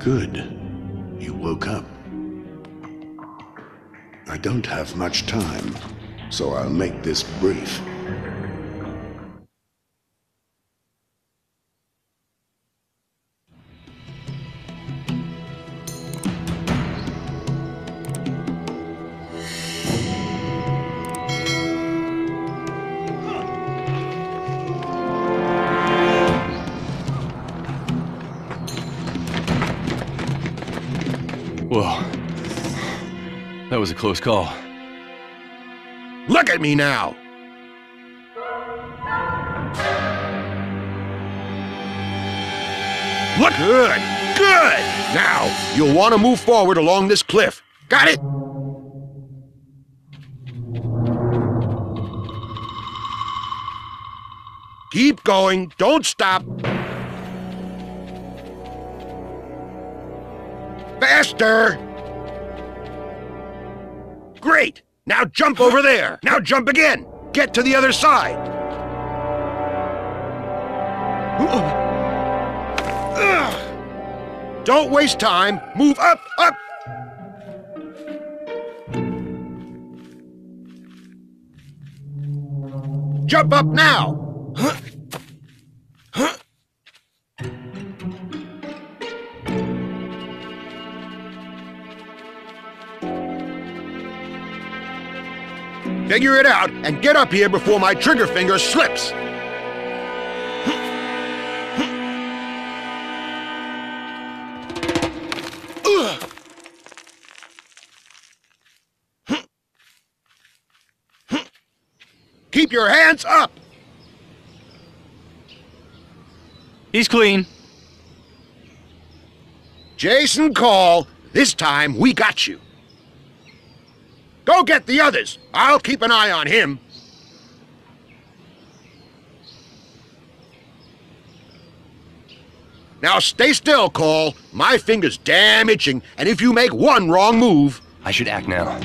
Good. You woke up. I don't have much time, so I'll make this brief. Whoa. That was a close call. Look at me now! Look good! Good! Now, you'll want to move forward along this cliff. Got it? Keep going. Don't stop. Faster! Great! Now jump over there! Now jump again! Get to the other side! Don't waste time! Move up! Up! Jump up now! Figure it out and get up here before my trigger finger slips. Keep your hands up. He's clean. Jason Call, this time we got you. Go get the others. I'll keep an eye on him. Now stay still, Call. My finger's damn itching, and if you make one wrong move... I should act now.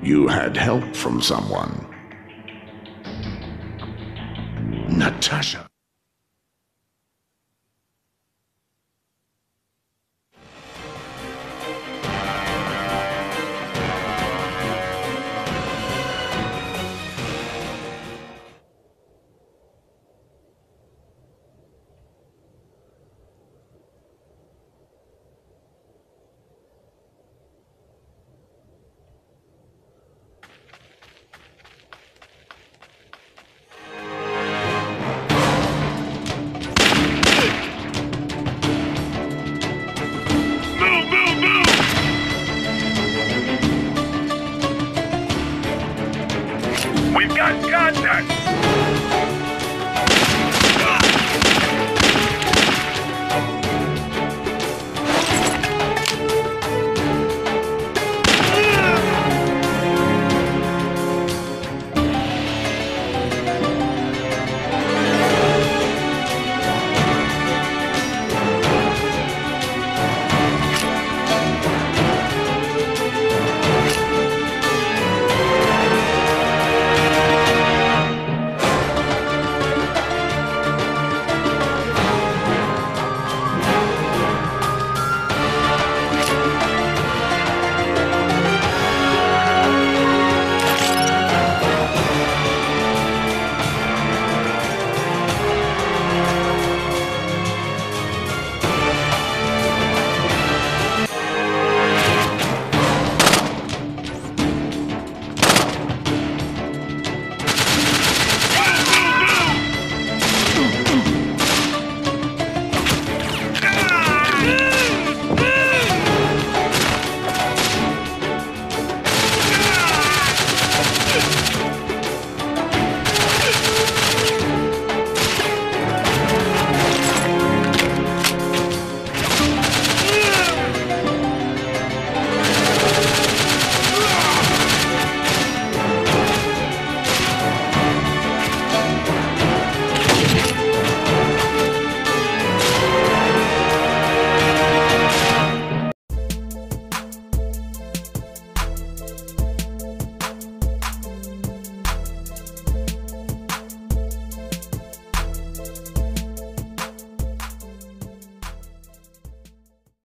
You had help from someone. Natasha. We've got contact!